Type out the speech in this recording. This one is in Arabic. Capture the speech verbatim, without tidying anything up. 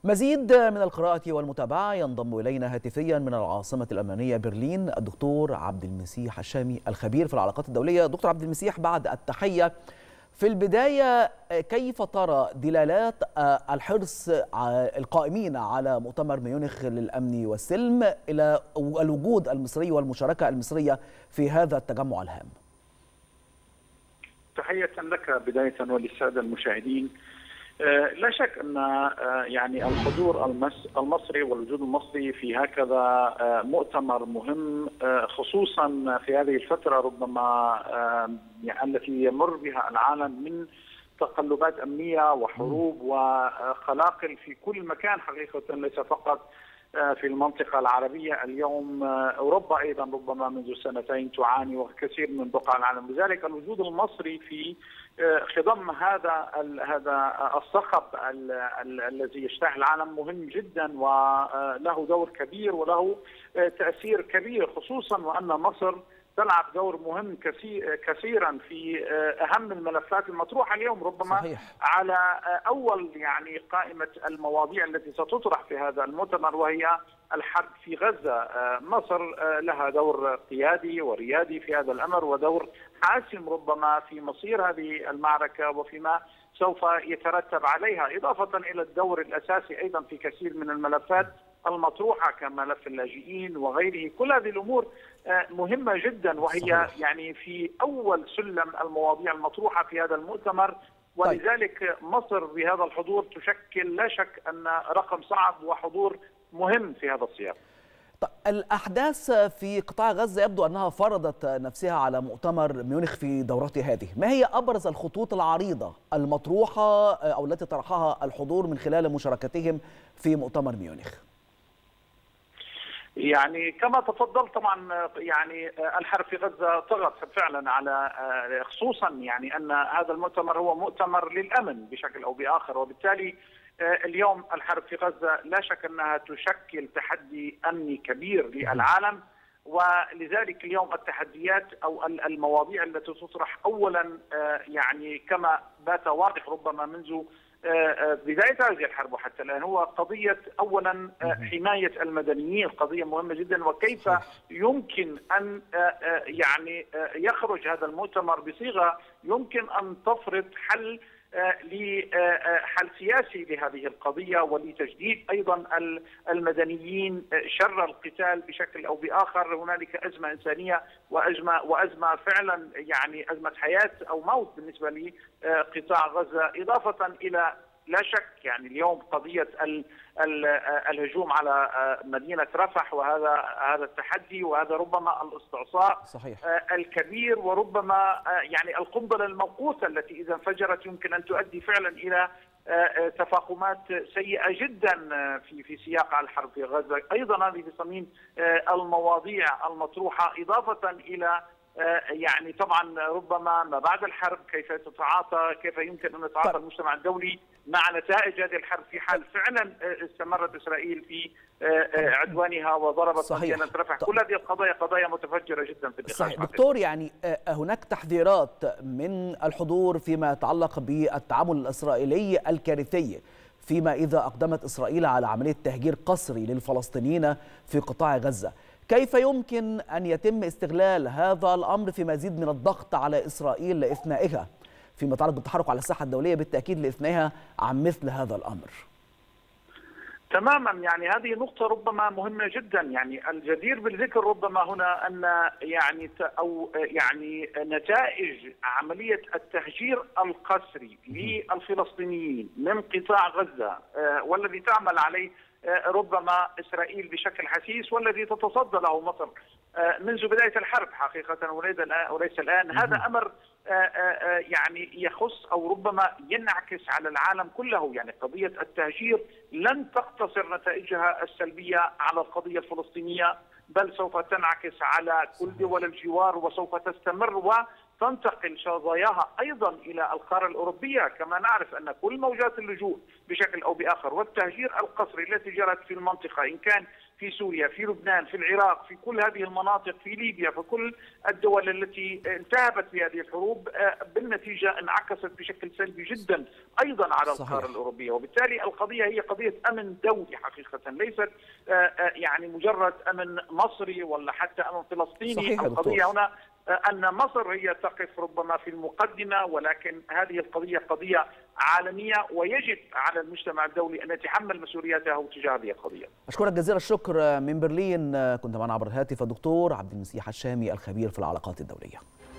مزيد من القراءة والمتابعة ينضم إلينا هاتفيا من العاصمة الألمانية برلين الدكتور عبد المسيح الشامي الخبير في العلاقات الدولية. دكتور عبد المسيح، بعد التحية، في البداية كيف ترى دلالات الحرص القائمين على مؤتمر ميونخ للأمن والسلم إلى الوجود المصري والمشاركة المصرية في هذا التجمع الهام؟ تحية لك بداية وللسادة المشاهدين. لا شك أن يعني الحضور المصري والوجود المصري في هكذا مؤتمر مهم، خصوصا في هذه الفترة ربما يعني التي يمر بها العالم من تقلبات أمنية وحروب وخلاقل في كل مكان حقيقة، ليس فقط في المنطقة العربية. اليوم أوروبا أيضا ربما منذ سنتين تعاني وكثير من بقاع العالم، لذلك الوجود المصري في خضم هذا هذا الصخب الذي يشتهي العالم مهم جدا، وله دور كبير وله تأثير كبير، خصوصا وأن مصر تلعب دور مهم كثيرا في اهم الملفات المطروحه اليوم ربما صحيح. على اول يعني قائمه المواضيع التي ستطرح في هذا المؤتمر، وهي الحرب في غزه. مصر لها دور قيادي وريادي في هذا الامر، ودور حاسم ربما في مصير هذه المعركه وفيما سوف يترتب عليها، اضافه الى الدور الاساسي ايضا في كثير من الملفات المطروحه كملف اللاجئين وغيره. كل هذه الامور مهمه جدا، وهي صحيح. يعني في اول سلم المواضيع المطروحه في هذا المؤتمر، ولذلك مصر بهذا الحضور تشكل لا شك ان رقم صعب وحضور مهم في هذا السياق. الأحداث في قطاع غزة يبدو أنها فرضت نفسها على مؤتمر ميونخ في دورته هذه. ما هي أبرز الخطوط العريضة المطروحة أو التي طرحها الحضور من خلال مشاركتهم في مؤتمر ميونخ؟ يعني كما تفضل طبعا، يعني الحرب في غزة طغت فعلا على، خصوصا يعني أن هذا المؤتمر هو مؤتمر للأمن بشكل أو بآخر، وبالتالي اليوم الحرب في غزة لا شك أنها تشكل تحدي أمني كبير للعالم، ولذلك اليوم التحديات أو المواضيع التي تطرح أولا يعني كما بات واضح ربما منذ بداية هذه الحرب وحتى الآن هو قضية أولا حماية المدنيين، قضية مهمة جدا، وكيف يمكن أن يعني يخرج هذا المؤتمر بصيغة يمكن أن تفرض حل لحل سياسي لهذه القضية، ولتجديد أيضا المدنيين شر القتال بشكل أو بآخر. هنالك أزمة إنسانية وأزمة وأزمة فعلا يعني أزمة حياة أو موت بالنسبة لقطاع غزة، إضافة إلى لا شك يعني اليوم قضية الهجوم على مدينة رفح، وهذا هذا التحدي، وهذا ربما الاستعصاء صحيح. الكبير، وربما يعني القنبلة الموقوتة التي إذا انفجرت يمكن أن تؤدي فعلا إلى تفاقمات سيئة جدا في في سياق الحرب في غزة. أيضا هذه في صميم المواضيع المطروحة، إضافة إلى يعني طبعا ربما ما بعد الحرب، كيف تتعاطى، كيف يمكن ان يتعاطى المجتمع الدولي مع نتائج هذه الحرب في حال فعلا استمرت اسرائيل في عدوانها وضربت مدينة رفح. كل هذه القضايا قضايا متفجره جدا في النقاش. صحيح دكتور، يعني هناك تحذيرات من الحضور فيما يتعلق بالتعامل الاسرائيلي الكارثي فيما اذا اقدمت اسرائيل على عمليه تهجير قسري للفلسطينيين في قطاع غزه. كيف يمكن أن يتم استغلال هذا الأمر في مزيد من الضغط على إسرائيل لإثنائها فيما يتعلق بالتحرك على الساحة الدولية، بالتأكيد لإثنائها عن مثل هذا الأمر؟ تماما، يعني هذه نقطة ربما مهمة جدا. يعني الجدير بالذكر ربما هنا أن يعني أو يعني نتائج عملية التهجير القسري للفلسطينيين من قطاع غزة والذي تعمل عليه ربما إسرائيل بشكل حسيس، والذي تتصدى له مصر منذ بداية الحرب حقيقة وليس الآن. هذا أمر يعني يخص أو ربما ينعكس على العالم كله. يعني قضية التهجير لن تقتصر نتائجها السلبية على القضية الفلسطينية، بل سوف تنعكس على كل دول الجوار، وسوف تستمر تنتقل شظاياها أيضا إلى القارة الأوروبية. كما نعرف أن كل موجات اللجوء بشكل أو بآخر والتهجير القسري التي جرت في المنطقة، إن كان في سوريا، في لبنان، في العراق، في كل هذه المناطق، في ليبيا، في كل الدول التي التهبت بهذه الحروب، بالنتيجة انعكست بشكل سلبي جدا أيضا على صحيح. القارة الأوروبية. وبالتالي القضية هي قضية أمن دولي حقيقة، ليست يعني مجرد أمن مصري ولا حتى أمن فلسطيني. القضية هنا أن مصر هي تقف ربما في المقدمة، ولكن هذه القضية قضية عالمية ويجب على المجتمع الدولي أن يتحمل مسؤولياته تجاه هذه القضية. أشكرك جزيل الشكر من برلين، كنت معنا عبر الهاتف الدكتور عبد المسيح الشامي الخبير في العلاقات الدولية.